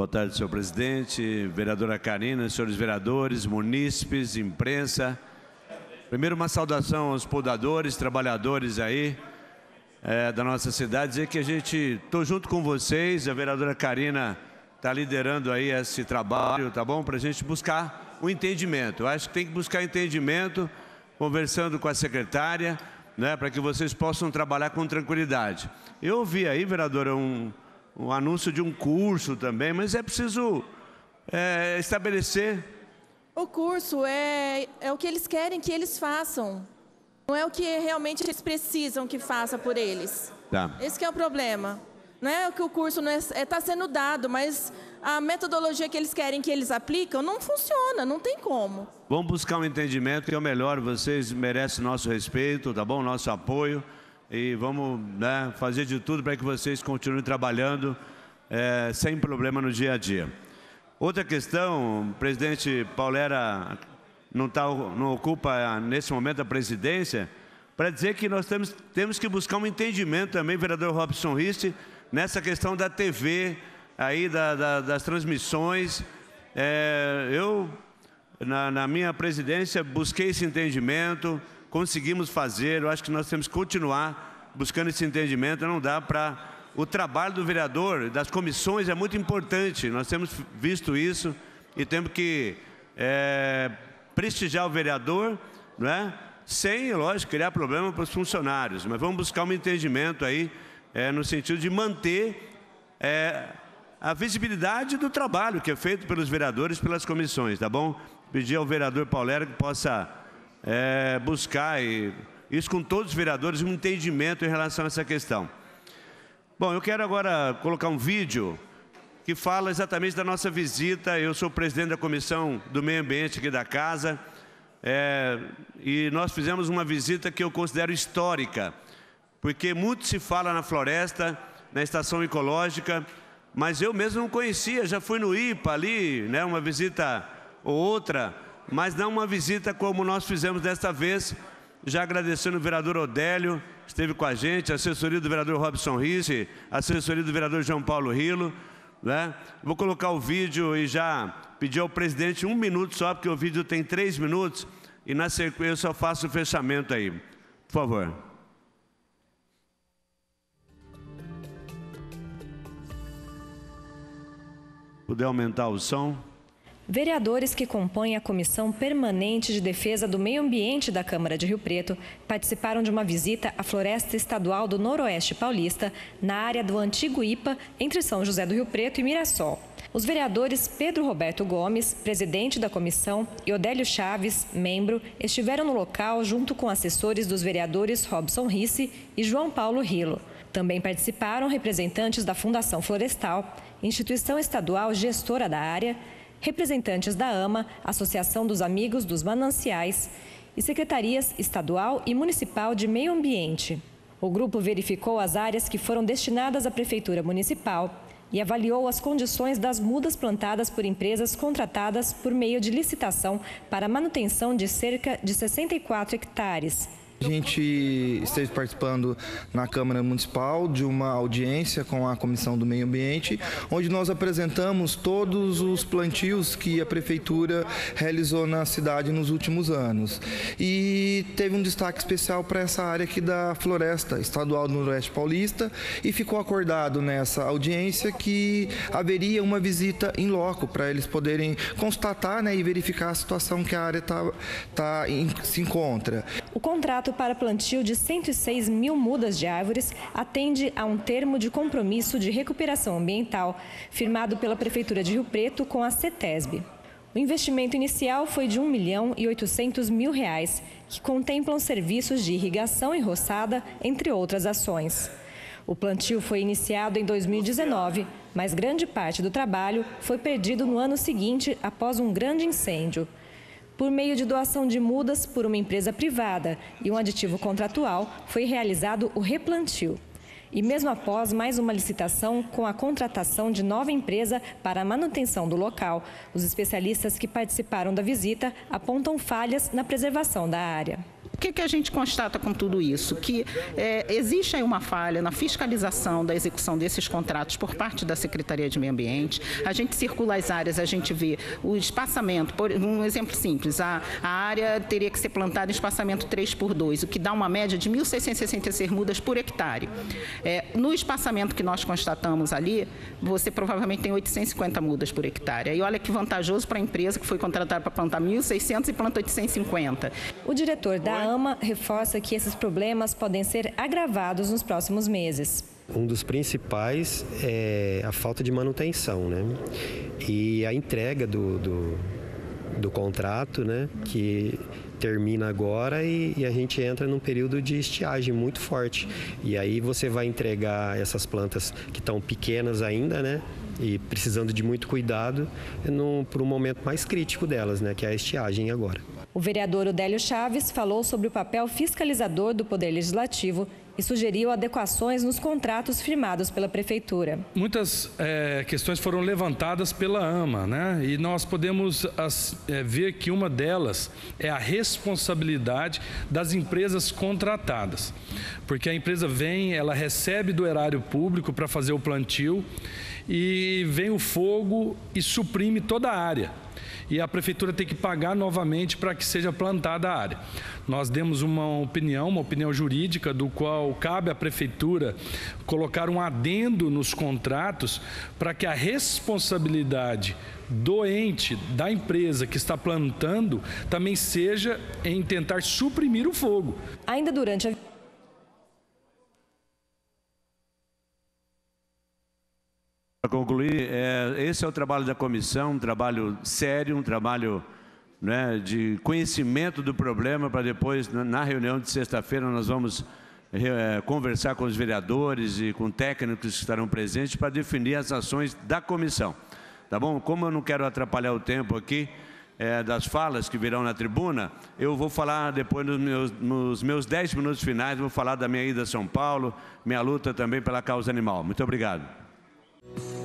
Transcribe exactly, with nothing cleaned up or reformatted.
tarde, senhor presidente, vereadora Karina, senhores vereadores, munícipes, imprensa. Primeiro, uma saudação aos podadores, trabalhadores aí é, da nossa cidade. Dizer que a gente, estou junto com vocês, a vereadora Karina está liderando aí esse trabalho, tá bom? Para a gente buscar o entendimento. Eu acho que tem que buscar entendimento, conversando com a secretária, né, para que vocês possam trabalhar com tranquilidade. Eu ouvi aí, vereadora, um, um anúncio de um curso também, mas é preciso é, estabelecer... O curso é, é o que eles querem que eles façam. Não é o que realmente eles precisam que faça por eles. Tá. Esse que é o problema. Não é o que o curso está é, tá sendo dado, mas a metodologia que eles querem que eles aplicam não funciona, não tem como. Vamos buscar um entendimento que é o melhor, vocês merecem nosso respeito, tá bom? Nosso apoio. E vamos, né, fazer de tudo para que vocês continuem trabalhando é, sem problema no dia a dia. Outra questão, o presidente Paulera não, tá, não ocupa nesse momento a presidência, para dizer que nós temos, temos que buscar um entendimento também, vereador Robson Risse, nessa questão da T V, aí da, da, das transmissões. É, eu, na, na minha presidência, busquei esse entendimento, conseguimos fazer, eu acho que nós temos que continuar buscando esse entendimento, não dá para... O trabalho do vereador, das comissões, é muito importante. Nós temos visto isso e temos que é, prestigiar o vereador, não é? Sem, lógico, criar problema para os funcionários. Mas vamos buscar um entendimento aí, é, no sentido de manter é, a visibilidade do trabalho que é feito pelos vereadores, pelas comissões, tá bom? Pedir ao vereador Paulera que possa é, buscar, e, isso com todos os vereadores, um entendimento em relação a essa questão. Bom, eu quero agora colocar um vídeo que fala exatamente da nossa visita. Eu sou o presidente da Comissão do Meio Ambiente aqui da casa, é, e nós fizemos uma visita que eu considero histórica, porque muito se fala na floresta, na estação ecológica, mas eu mesmo não conhecia, já fui no I P A ali, né, uma visita ou outra, mas não uma visita como nós fizemos desta vez. Já agradecendo o vereador Odélio, esteve com a gente, a assessoria do vereador Robson Risse, a assessoria do vereador João Paulo Rilo, né? Vou colocar o vídeo e já pedir ao presidente um minuto só, porque o vídeo tem três minutos, e na sequência eu só faço o fechamento aí. Por favor. Puder aumentar o som. Vereadores que compõem a Comissão Permanente de Defesa do Meio Ambiente da Câmara de Rio Preto participaram de uma visita à Floresta Estadual do Noroeste Paulista, na área do antigo I P A, entre São José do Rio Preto e Mirassol. Os vereadores Pedro Roberto Gomes, presidente da comissão, e Odélio Chaves, membro, estiveram no local junto com assessores dos vereadores Robson Risse e João Paulo Rilo. Também participaram representantes da Fundação Florestal, instituição estadual gestora da área, representantes da AMA, Associação dos Amigos dos Mananciais, e secretarias estadual e municipal de meio ambiente. O grupo verificou as áreas que foram destinadas à Prefeitura Municipal e avaliou as condições das mudas plantadas por empresas contratadas por meio de licitação para a manutenção de cerca de sessenta e quatro hectares. A gente esteve participando na Câmara Municipal de uma audiência com a Comissão do Meio Ambiente, onde nós apresentamos todos os plantios que a Prefeitura realizou na cidade nos últimos anos. E teve um destaque especial para essa área aqui da Floresta Estadual do Noroeste Paulista, e ficou acordado nessa audiência que haveria uma visita in loco para eles poderem constatar, né, e verificar a situação que a área tá, tá, se encontra. O contrato para plantio de cento e seis mil mudas de árvores atende a um termo de compromisso de recuperação ambiental firmado pela Prefeitura de Rio Preto com a CETESB. O investimento inicial foi de um milhão e oitocentos mil reais, que contemplam serviços de irrigação e roçada, entre outras ações. O plantio foi iniciado em dois mil e dezenove, mas grande parte do trabalho foi perdido no ano seguinte após um grande incêndio. Por meio de doação de mudas por uma empresa privada e um aditivo contratual, foi realizado o replantio. E mesmo após mais uma licitação com a contratação de nova empresa para a manutenção do local, os especialistas que participaram da visita apontam falhas na preservação da área. que, que a gente constata com tudo isso? Que é, existe aí uma falha na fiscalização da execução desses contratos por parte da Secretaria de Meio Ambiente. A gente circula as áreas, a gente vê o espaçamento, por um exemplo simples, a, a área teria que ser plantada em espaçamento três por dois, o que dá uma média de mil seiscentas e sessenta e seis mudas por hectare. É, no espaçamento que nós constatamos ali, você provavelmente tem oitocentas e cinquenta mudas por hectare. E olha que vantajoso para a empresa que foi contratada para plantar mil e seiscentas e planta oitocentas e cinquenta. O diretor da AMA reforça que esses problemas podem ser agravados nos próximos meses. Um dos principais é a falta de manutenção, né? E a entrega do, do, do contrato, né? Que termina agora e, e a gente entra num período de estiagem muito forte. E aí você vai entregar essas plantas que estão pequenas ainda, né? E precisando de muito cuidado para um momento mais crítico delas, né? Que é a estiagem agora. O vereador Odélio Chaves falou sobre o papel fiscalizador do Poder Legislativo e sugeriu adequações nos contratos firmados pela Prefeitura. Muitas é, questões foram levantadas pela AMA, né? E nós podemos as, é, ver que uma delas é a responsabilidade das empresas contratadas. Porque a empresa vem, ela recebe do erário público para fazer o plantio e vem o fogo e suprime toda a área. E a Prefeitura tem que pagar novamente para que seja plantada a área. Nós demos uma opinião, uma opinião jurídica, do qual cabe à Prefeitura colocar um adendo nos contratos para que a responsabilidade do ente, da empresa que está plantando, também seja em tentar suprimir o fogo. Ainda durante a Para concluir, é, esse é o trabalho da comissão, um trabalho sério, um trabalho, né, de conhecimento do problema, para depois, na reunião de sexta-feira, nós vamos é, conversar com os vereadores e com técnicos que estarão presentes para definir as ações da comissão. Tá bom? Como eu não quero atrapalhar o tempo aqui é, das falas que virão na tribuna, eu vou falar depois nos meus, nos meus dez minutos finais, vou falar da minha ida a São Paulo, minha luta também pela causa animal. Muito obrigado.